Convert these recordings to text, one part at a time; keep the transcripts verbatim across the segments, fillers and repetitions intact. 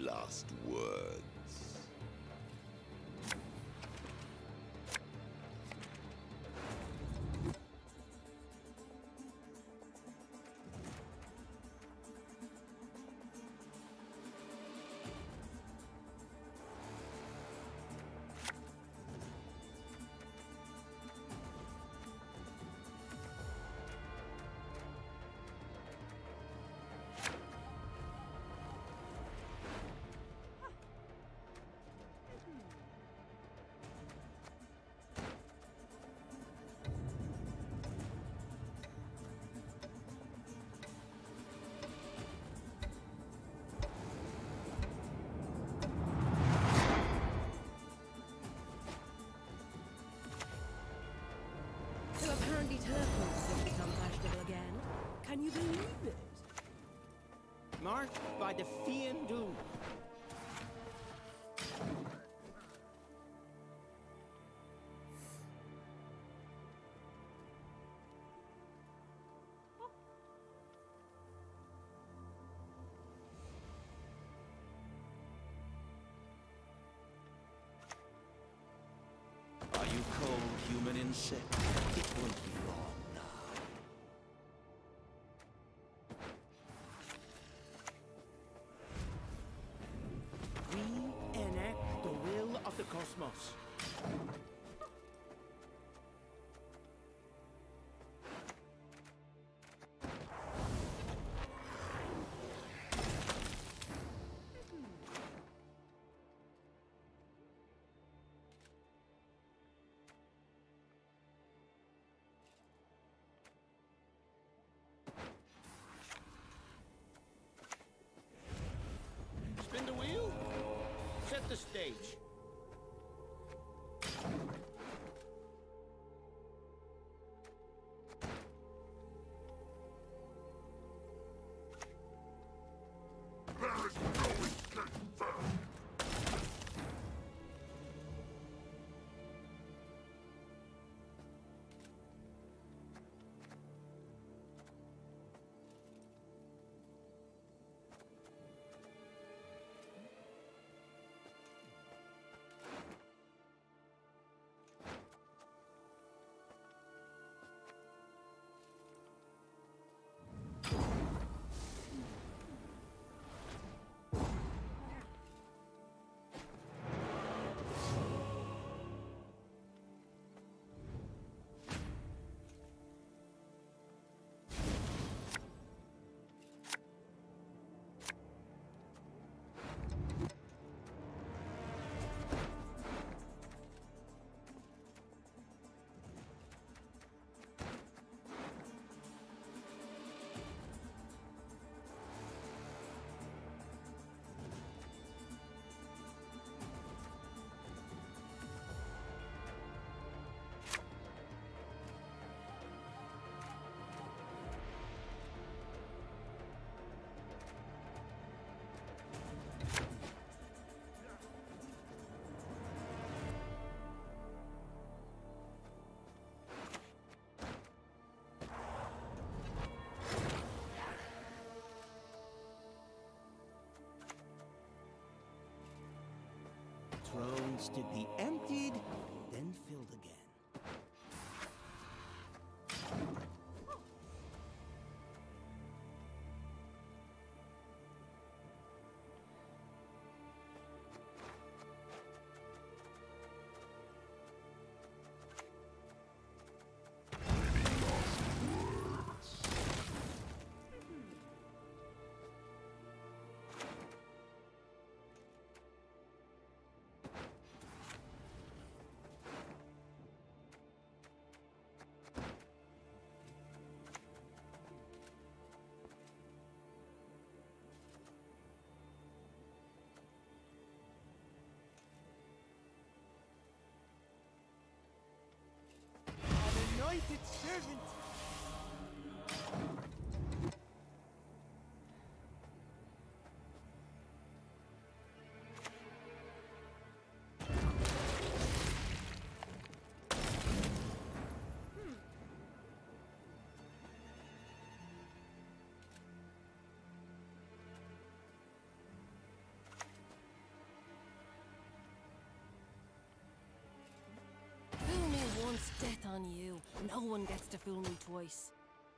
last words? Apparently turtles have become fashionable again. Can you believe it? Marked by the Fiend Doom. Are you cold, human insect? It won't be long now. We enact the will of the cosmos. Spin the wheel, set the stage. There is no escape there. Thrones to be emptied, then filled again. one gets to fool me twice.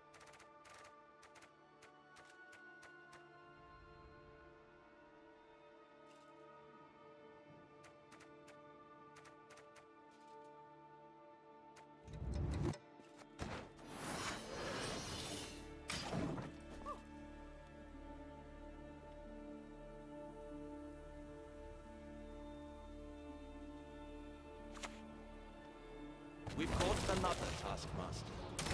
We've caught another taskmaster.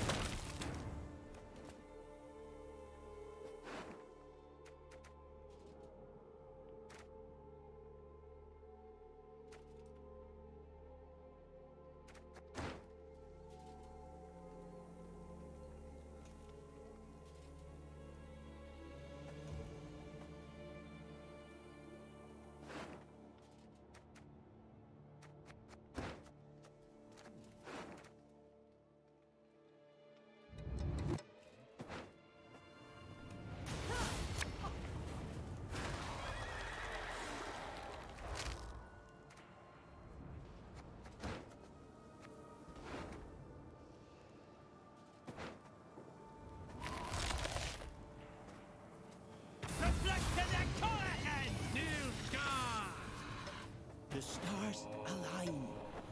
The stars align.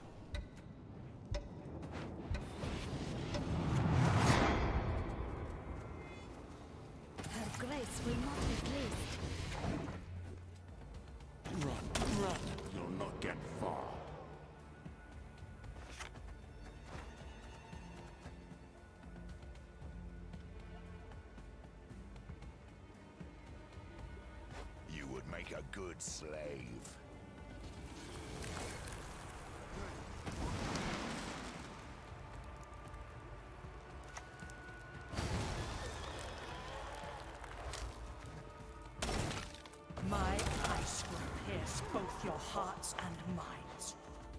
Her grace will not be pleased. Run, run. You'll not get far. You would make a good slave. My ice will pierce both your hearts and minds.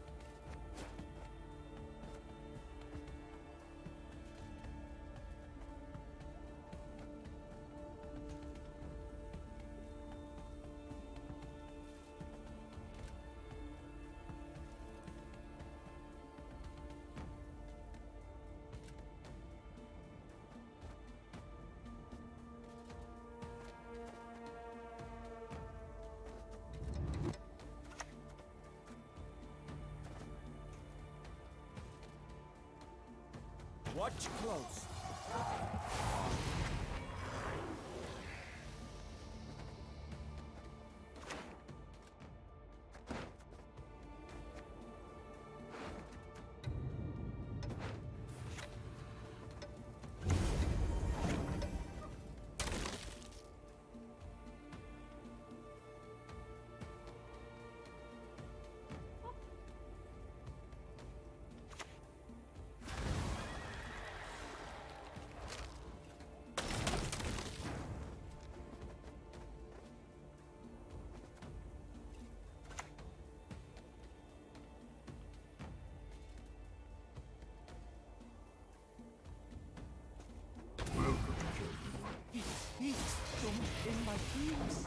Watch close. Heat from in my ears.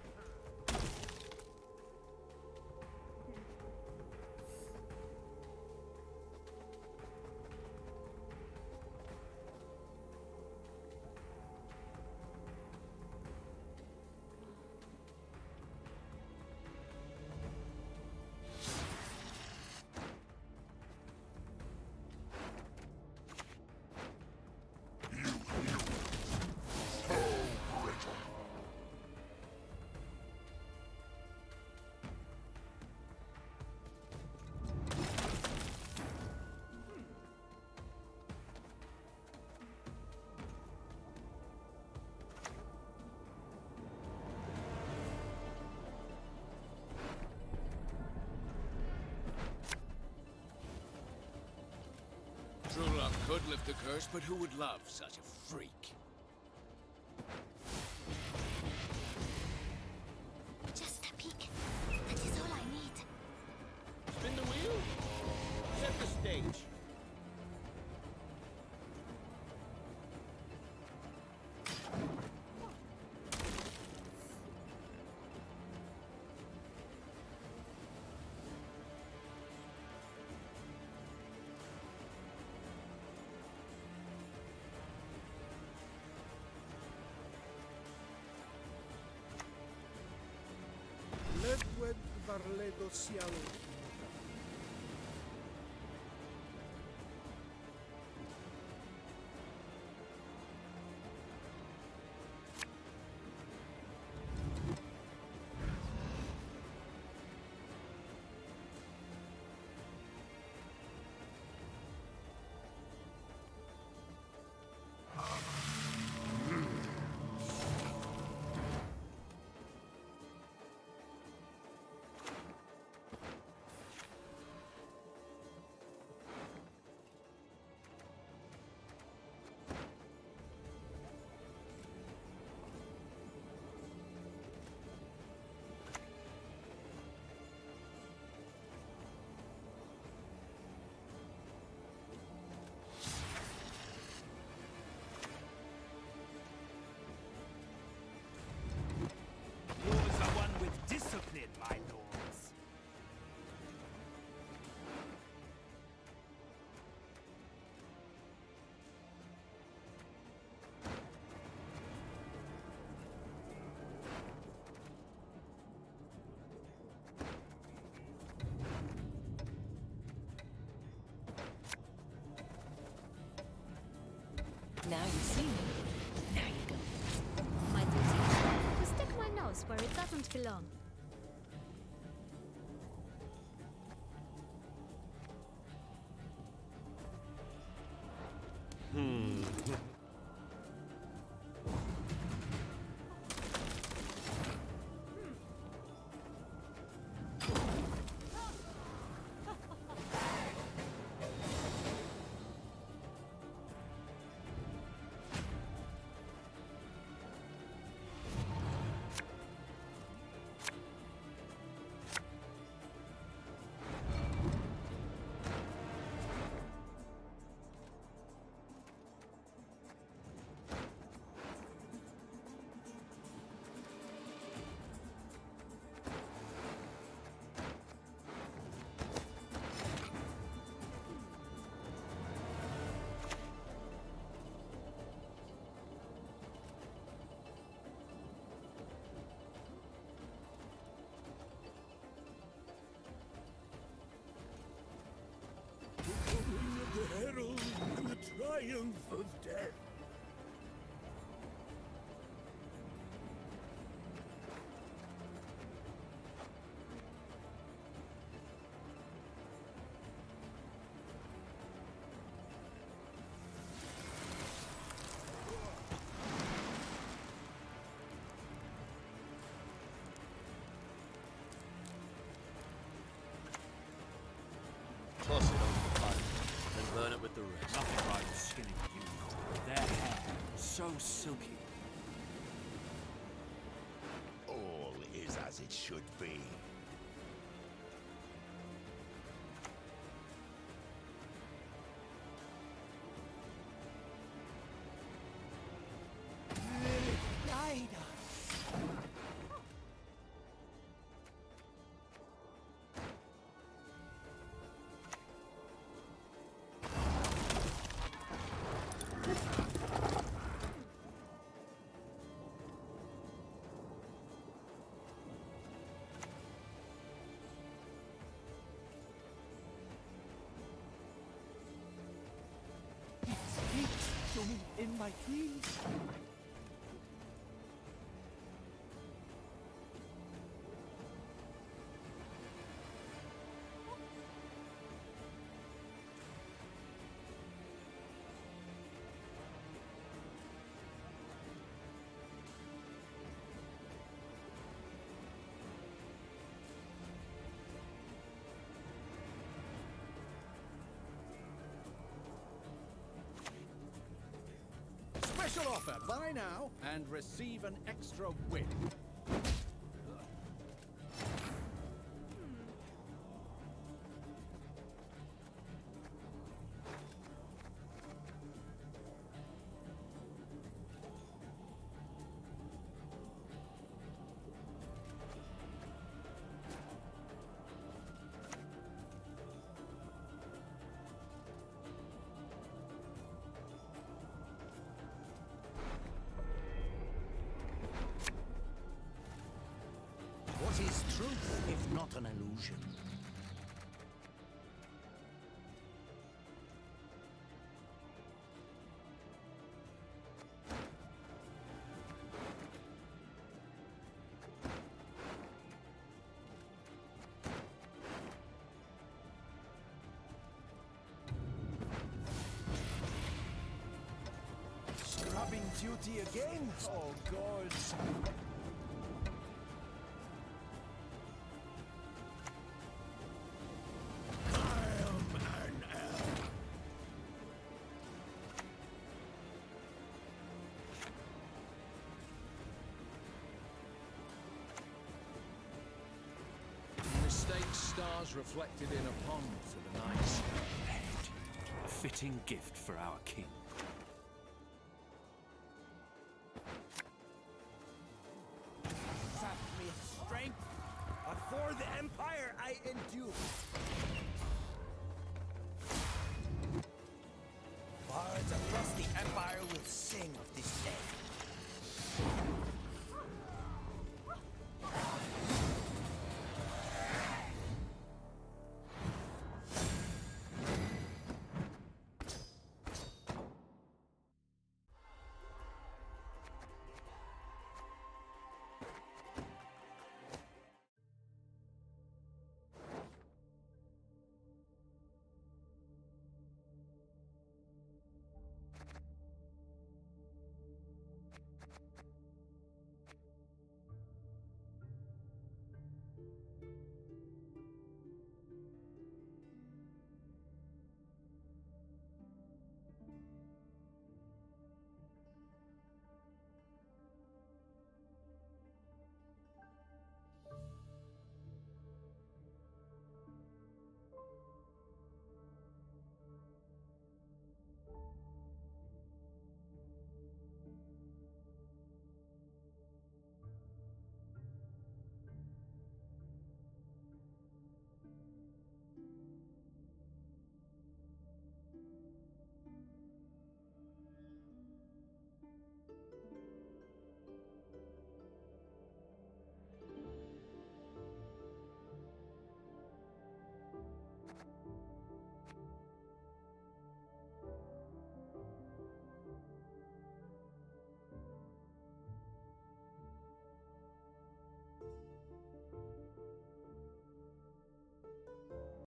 True love could lift the curse, but who would love such a freak? Just a peek. That is all I need. Spin the wheel. Set the stage. Carledo Cielo. Discipline, my lords. Now you see me. Now you go. My duty is to stick my nose where it doesn't belong. The herald and the triumph of death. Toss it on the fire, and burn it with the rest. Nothing like skinning you. Their hair, so silky. All is as it should be. In my dreams. Special offer. Buy now and receive an extra win. 'Tis truth, if not an illusion. Scrubbing duty again? Oh, gods. Mistake stars reflected in a pond for the night. Head. A fitting gift for our king. Sap me strength, but for the Empire I endure.